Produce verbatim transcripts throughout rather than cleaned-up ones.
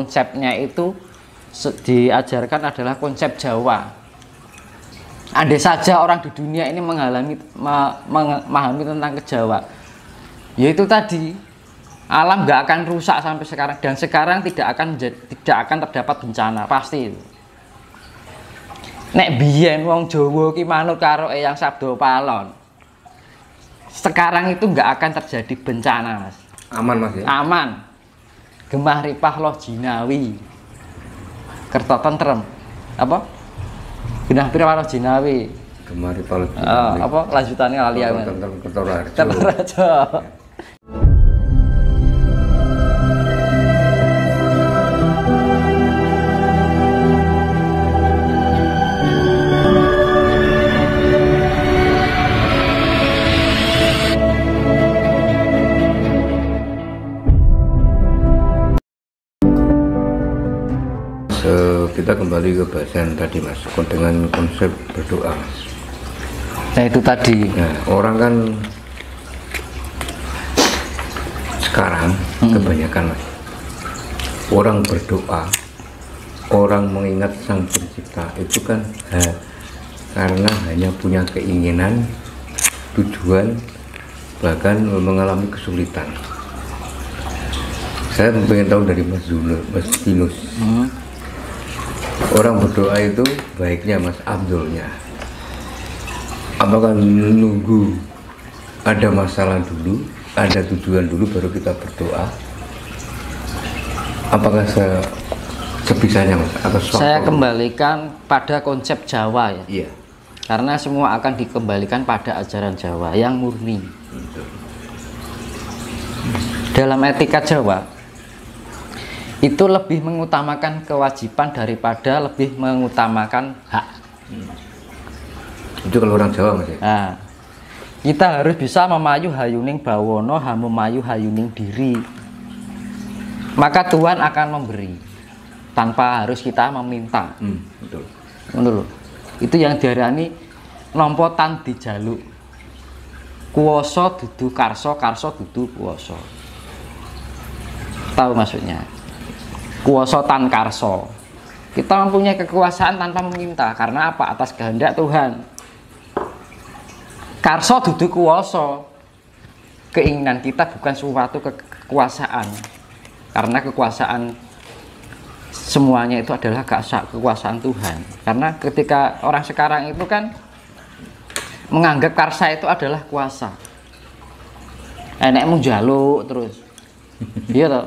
konsepnya itu diajarkan adalah konsep Jawa. Andai saja orang di dunia ini mengalami memahami tentang kejawa, yaitu tadi alam nggak akan rusak sampai sekarang, dan sekarang tidak akan tidak akan terdapat bencana pasti. Nek biyen wong Jawa ki manut karo Eyang Sabda Palon, sekarang itu nggak akan terjadi bencana, Mas. Aman, Mas ya? Aman. Gemah ripah loh jinawi. Kerto tentrem. Apa? Genah pira loh jinawi. Gemah ripah loh jinawi. Uh, apa lanjutannya lali aku. Tentrem Kerto Raharjo. Kerto Raharjo. Kita kembali ke bahasan tadi, Mas, dengan konsep berdoa, Mas. Nah itu tadi. Nah, orang kan sekarang hmm. kebanyakan, Mas, orang berdoa, orang mengingat Sang Pencipta itu kan ha, karena hanya punya keinginan, tujuan, bahkan mengalami kesulitan. Saya ingin tahu dari Mas Zunur, Mas Dinus. Hmm. Orang berdoa itu baiknya, Mas, Abdulnya, apakah nunggu ada masalah dulu, ada tujuan dulu baru kita berdoa? Apakah se sebisanya, Mas? Atau saya kembalikan pada konsep Jawa ya. Iya. Karena semua akan dikembalikan pada ajaran Jawa yang murni. Betul. Dalam etika Jawa itu lebih mengutamakan kewajiban daripada lebih mengutamakan hak. Hmm. Itu kalau orang Jawa, Mas ya? Nah, kita harus bisa memayu hayuning bawono, hamemayu hayuning diri. Maka Tuhan akan memberi tanpa harus kita meminta. Hmm, betul. Betul. Itu yang diarani nampa tan dijaluk. Kuwasa dudu karsa, karsa dudu kuwasa. Tahu maksudnya? Kuwasa tan karso, kita mempunyai kekuasaan tanpa meminta. Karena apa? Atas kehendak Tuhan. Karso dudu kuwasa, keinginan kita bukan suatu ke kekuasaan, karena kekuasaan semuanya itu adalah kekuasaan Tuhan. Karena ketika orang sekarang itu kan menganggap karsa itu adalah kuasa, enek mau jaluk terus, iya toh.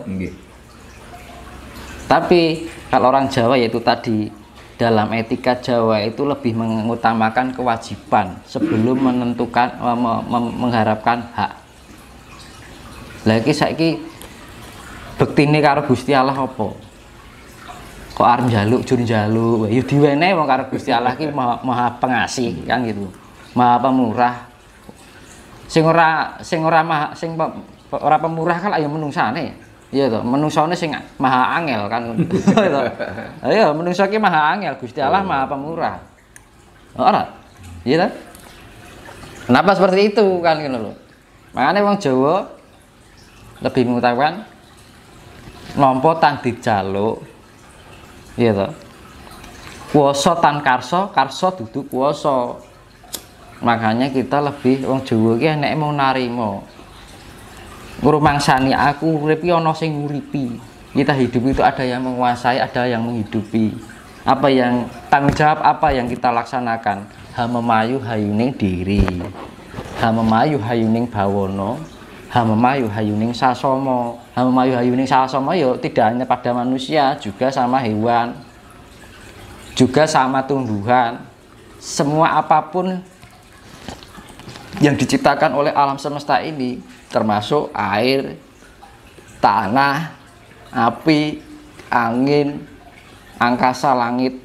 Tapi kalau orang Jawa yaitu tadi, dalam etika Jawa itu lebih mengutamakan kewajiban sebelum menentukan mengharapkan hak. Lagi saiki bektine karo Gusti Allah apa? Kok arep njaluk jur njaluk, ya diwenehi wong karo Gusti Allah ki maha, maha pengasih kan gitu. Maha pemurah. Sing ora sing ora maha sing ora pemurah kan ayo menungsane. Iya toh, menungsane sing maha angel kan. Iya toh. Ayo menungsa ki maha angel, Gusti Allah maha pemurah. Ora? Iya toh? Kenapa seperti itu kan ngono lho. Makanya wong Jawa lebih mengutamakan nampa tan dijaluk. Iya toh. Kuwasa tan karsa, karsa dudu kuwasa. Makanya kita lebih wong Jawa ki enek mau narima. Ngrumangsani aku urip ana sing nguripi. Kita hidup itu ada yang menguasai, ada yang menghidupi. Apa yang tanggung jawab apa yang kita laksanakan? Hamemayu hayuning diri. Hamemayu hayuning bawono, hamemayu hayuning sasama. Hamemayu hayuning sasama ya tidak hanya pada manusia, juga sama hewan. Juga sama tumbuhan. Semua apapun yang diciptakan oleh alam semesta ini, termasuk air, tanah, api, angin, angkasa, langit.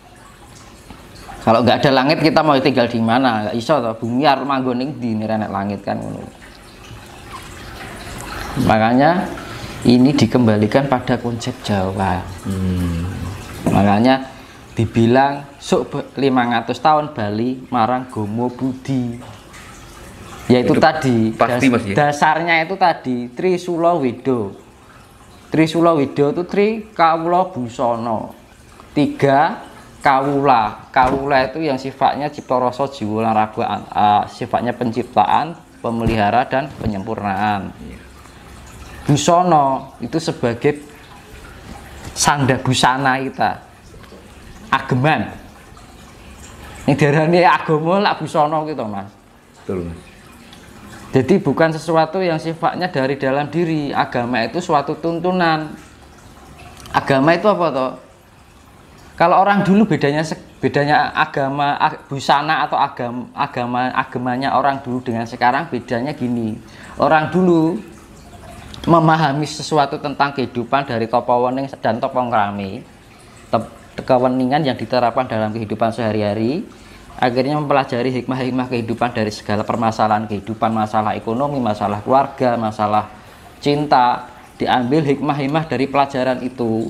Kalau nggak ada langit kita mau tinggal di mana? Nggak iso toh, bumi arep manggon ning ndi nek langit kan ngono. Makanya ini dikembalikan pada konsep Jawa. Hmm. Makanya dibilang sok lima ratus tahun Bali marang Gomo Budi. Yaitu itu tadi pasti, das, Mas, ya? Dasarnya itu tadi Trisula Wido. Trisula Weda itu tri kawula busana. Tiga kawula. Kawula itu yang sifatnya cipta rasa jiwa lan raga, uh, sifatnya penciptaan, pemelihara dan penyempurnaan. Busana itu sebagai sanda busana kita. Ageman. Ini darane agama lak busana gitu, Mas. Betul, Mas. Jadi bukan sesuatu yang sifatnya dari dalam diri. Agama itu suatu tuntunan. Agama itu apa toh? Kalau orang dulu bedanya bedanya agama busana atau agama agama agamanya orang dulu dengan sekarang bedanya gini. Orang dulu memahami sesuatu tentang kehidupan dari topo wening dan topo ngrami, keweningan yang diterapkan dalam kehidupan sehari-hari, akhirnya mempelajari hikmah-hikmah kehidupan dari segala permasalahan kehidupan, masalah ekonomi, masalah keluarga, masalah cinta, diambil hikmah-hikmah dari pelajaran itu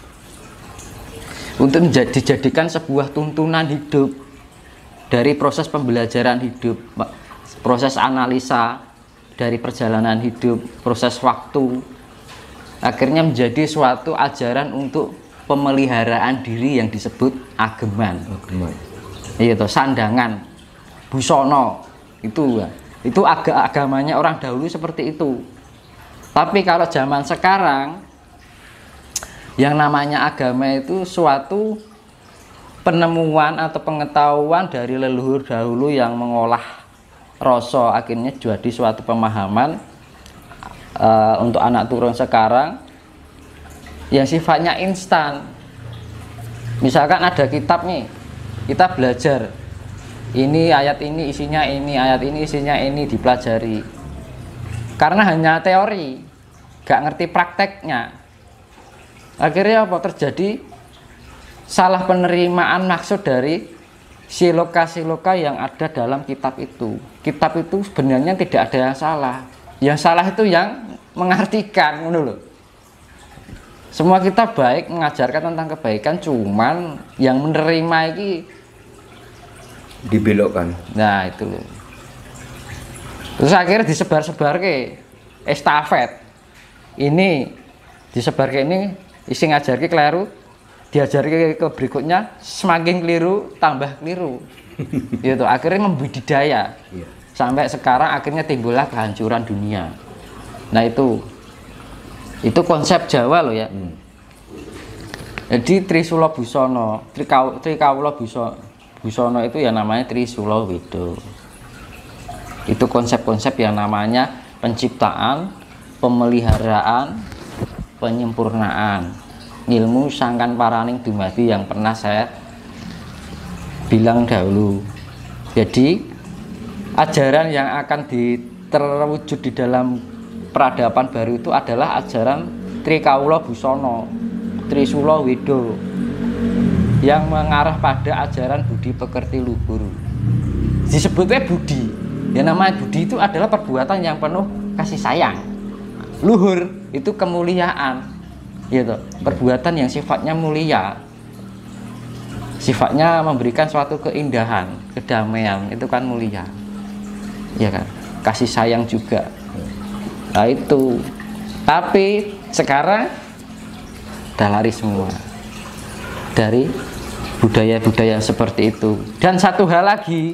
untuk dijadikan sebuah tuntunan hidup dari proses pembelajaran hidup, proses analisa dari perjalanan hidup, proses waktu, akhirnya menjadi suatu ajaran untuk pemeliharaan diri yang disebut ageman. Ageman. Iya toh, sandangan, busono itu itu aga agamanya orang dahulu seperti itu. Tapi kalau zaman sekarang yang namanya agama itu suatu penemuan atau pengetahuan dari leluhur dahulu yang mengolah rasa, akhirnya jadi suatu pemahaman uh, untuk anak turun sekarang yang sifatnya instan. Misalkan ada kitab nih, kita belajar ini ayat ini isinya ini, ayat ini isinya ini, dipelajari karena hanya teori, gak ngerti prakteknya, akhirnya apa terjadi? Salah penerimaan maksud dari siloka-siloka yang ada dalam kitab itu. Kitab itu sebenarnya tidak ada yang salah, yang salah itu yang mengartikan, menurut. Semua kitab baik, mengajarkan tentang kebaikan, cuman yang menerima ini dibelokkan. Nah itu loh. Terus akhirnya disebar-sebar ke estafet. Ini disebar ke ini, isi ngajar ke keliru, diajar ke, ke berikutnya, semakin keliru tambah keliru. Gitu. Akhirnya membudidaya. Iya. Sampai sekarang akhirnya timbullah kehancuran dunia. Nah itu itu konsep Jawa loh ya. Hmm. Jadi Trisula Busana, Trikawula Busana, Busana itu ya namanya Trisula Weda. Itu konsep-konsep yang namanya penciptaan, pemeliharaan, penyempurnaan. Ilmu sangkan paraning dumadi yang pernah saya bilang dahulu. Jadi ajaran yang akan terwujud di dalam peradaban baru itu adalah ajaran Trikawula Busana, Trisula Weda, yang mengarah pada ajaran budi pekerti luhur. Disebutnya budi, yang namanya budi itu adalah perbuatan yang penuh kasih sayang. Luhur itu kemuliaan, gitu. Perbuatan yang sifatnya mulia, sifatnya memberikan suatu keindahan, kedamaian, itu kan mulia, ya kan. Kasih sayang juga. Nah itu, tapi sekarang udah lari semua dari budaya-budaya seperti itu. Dan satu hal lagi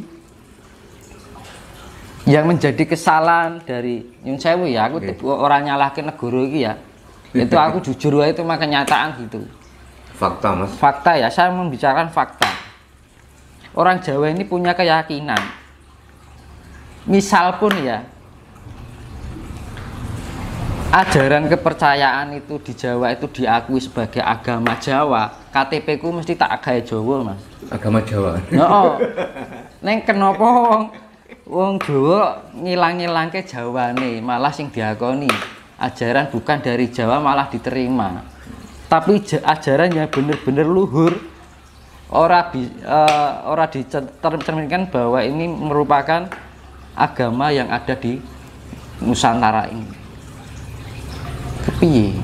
yang menjadi kesalahan dari Nyun Sewu ya, aku okay. orang nyalahin negara ini ya, itu aku jujur itu mah kenyataan gitu. Fakta mas. Fakta ya, saya membicarakan fakta. Orang Jawa ini punya keyakinan, misal pun ya, ajaran kepercayaan itu di Jawa itu diakui sebagai agama Jawa, K T P ku mesti tak agama Jawa mas. Agama Jawa. No, neng kenapa wong wong Jawa ngilang-ngilang ke Jawa nih, malah sing diakoni ajaran bukan dari Jawa malah diterima. Tapi ajaran yang bener-bener luhur, ora bi, uh, ora dicerminkan bahwa ini merupakan agama yang ada di Nusantara ini. Piye?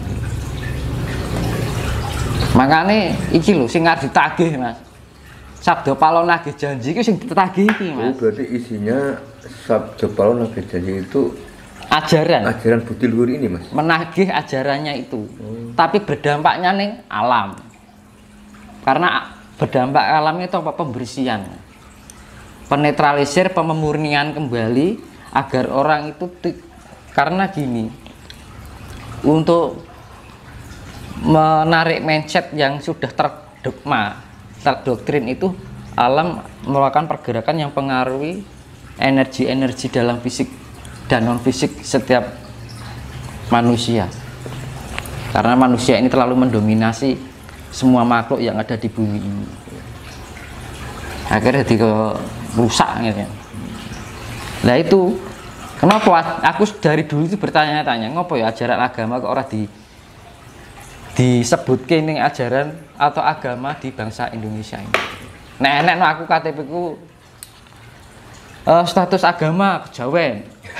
Makanya iki lho sing arep ditagih Mas. Sabda Palon nagih janji iki sing ditagih iki Mas. Oh, berarti isinya Sabda Palon nagih janji itu ajaran ajaran budi luhur ini Mas, menagih ajarannya itu, hmm. tapi berdampaknya nih alam, karena berdampak alamnya itu apa? Pembersihan, penetralisir, pemurnian kembali agar orang itu karena gini, untuk menarik mindset yang sudah terdogma, terdoktrin itu alam melakukan pergerakan yang pengaruhi energi-energi dalam fisik dan non fisik setiap manusia, karena manusia ini terlalu mendominasi semua makhluk yang ada di bumi ini, akhirnya jadi rusak gitu. Nah itu kenapa aku dari dulu itu bertanya-tanya ngopo ya ajaran agama kok orang di disebut kening ajaran atau agama di bangsa Indonesia ini. Nek nek no aku K T P ku uh, status agama kejawen.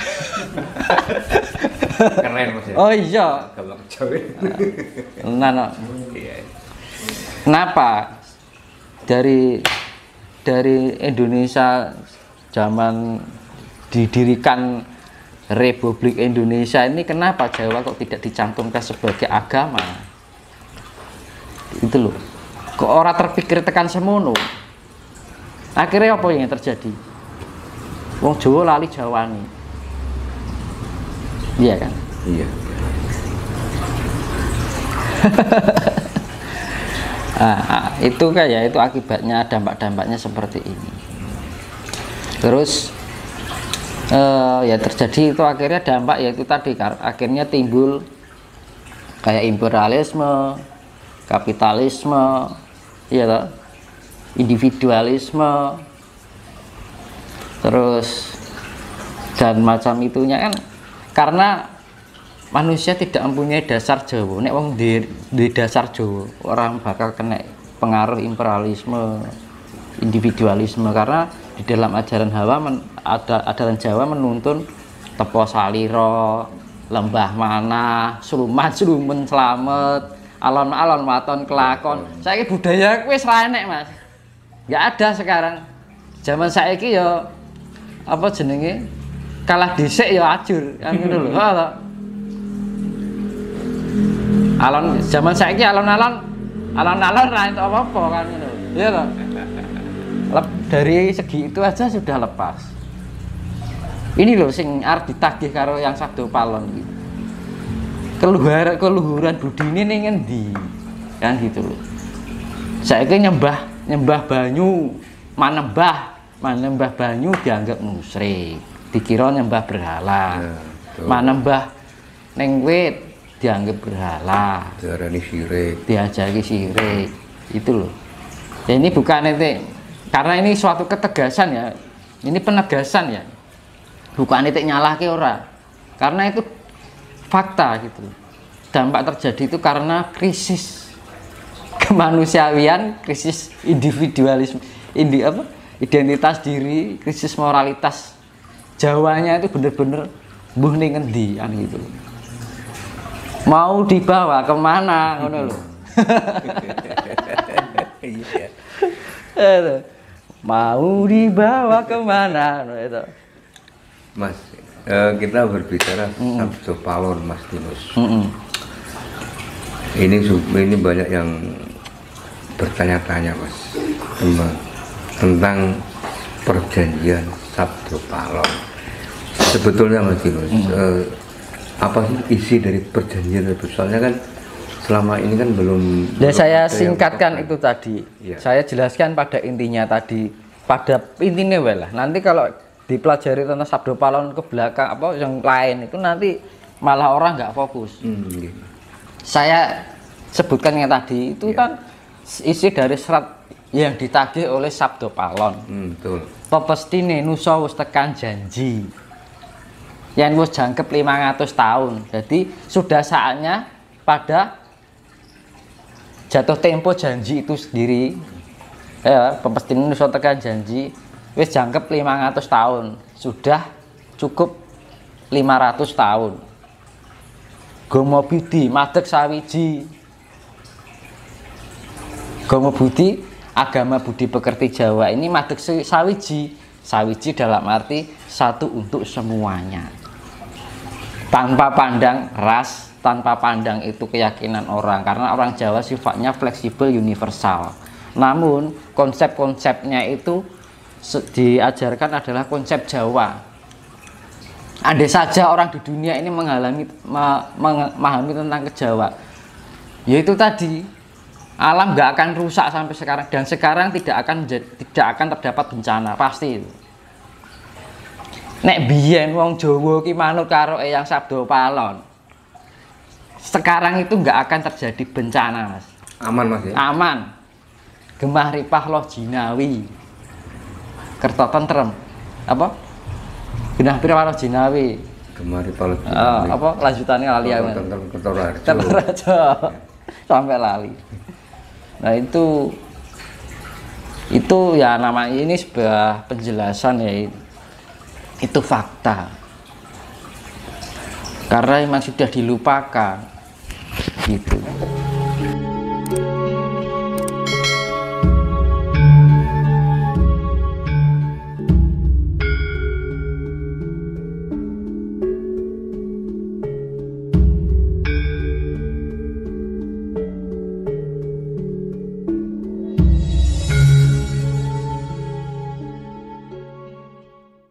Keren Mas ya. Oh iya, agama kejawen. Nah, no. Kenapa dari dari Indonesia zaman didirikan Republik Indonesia ini kenapa Jawa kok tidak dicantumkan sebagai agama? Itu loh. Kok orang terpikir tekan semono? Akhirnya apa yang terjadi? Wong Jawa lali Jawani. Iya kan? Iya. Nah, itu kayak itu akibatnya, dampak-dampaknya seperti ini. Terus eh, ya terjadi itu akhirnya dampak yaitu tadi akhirnya timbul kayak imperialisme, kapitalisme, ya toh, individualisme, terus dan macam itunya kan karena manusia tidak mempunyai dasar Jawa. Nek wong di, di dasar Jawa orang bakal kena pengaruh imperialisme, individualisme, karena di dalam ajaran Hawa men, ada ajaran Jawa menuntun tepo saliro, lembah mana, suluman sulumen selamet, alon-alon waton kelakon. Saiki budaya wis ra enek Mas. Enggak ada sekarang. Zaman saiki ya apa jenenge? Kalah dhisik ya ajur kan ngono lho. Alon zaman saiki alon-alon alon-alon ra entuk apa-apa kan ngono. Iya toh? Dari segi itu aja sudah lepas. Ini loh sing arep ditagih karo yang Sabdo Palon gitu. Keluhuran keluhuran budi ini ning ngendi? Kan gitu loh. Saiki nyembah nyembah banyu, manembah, manembah banyu dianggap musyrik. Dikira nyembah berhala. Ya, manembah ning wit dianggap berhala. Diarani syirik. Diajari syirik. Itu loh. Ya ini bukan itu, karena ini suatu ketegasan ya. Ini penegasan ya. Bukan itu nyalahke ora. Karena itu fakta gitu. Dampak terjadi itu karena krisis kemanusiaan, krisis individualisme, indi apa? Identitas diri, krisis moralitas. Jawanya itu bener-bener mbuh ning ngendi kan gitu. Mau dibawa kemana ngono lho. Iya. Mau dibawa kemana no, itu. Mas, eh, kita berbicara mm. Sabdo Palon Mas Dimas. Mm -mm. Ini ini banyak yang bertanya-tanya Mas tentang perjanjian Sabdo Palon. Sebetulnya Mas Dimas, mm. eh, apa sih isi dari perjanjian itu? Soalnya kan selama ini kan belum. Dan belum saya singkatkan itu tadi. Ya. Saya jelaskan pada intinya tadi. Pada intinya lah. Nanti kalau dipelajari tentang Sabdo Palon ke belakang apa yang lain itu nanti malah orang nggak fokus. Hmm, gitu. Saya sebutkan yang tadi itu ya. Kan isi dari serat yang ditagih oleh Sabdo Palon. Hmm, betul. Pepestine nusa wis tekan janji. Yang wis jangkep lima ratus tahun. Jadi sudah saatnya pada jatuh tempo janji itu sendiri. Ya, pepestine nusa tekan janji. Wis jangkep lima ratus tahun, sudah cukup lima ratus tahun. Gomo Budi madeg sawiji. Gomo Budi agama budi pekerti Jawa ini madeg sawiji. Sawiji dalam arti satu untuk semuanya. tanpa pandang ras, tanpa pandang itu keyakinan orang, karena orang Jawa sifatnya fleksibel, universal. Namun konsep-konsepnya itu diajarkan adalah konsep Jawa. Andai saja orang di dunia ini mengalami memahami tentang kejawa, yaitu tadi alam nggak akan rusak sampai sekarang, dan sekarang tidak akan tidak akan terdapat bencana pasti. Nek biyen wong Jawa ki manut karo Eyang Sabdo Palon, sekarang itu nggak akan terjadi bencana, Mas. Aman, Mas ya? Aman. Gemah ripah loh jinawi, kerto tentrem, apa? Genah pira loh jinawi. Gemah ripah loh jinawi. Uh, apa lanjutannya lali ya? Tentrem Kertorajo. Kertorajo. Sampai lali. Nah itu itu ya namanya, ini sebuah penjelasan ya, itu fakta, karena memang sudah dilupakan gitu.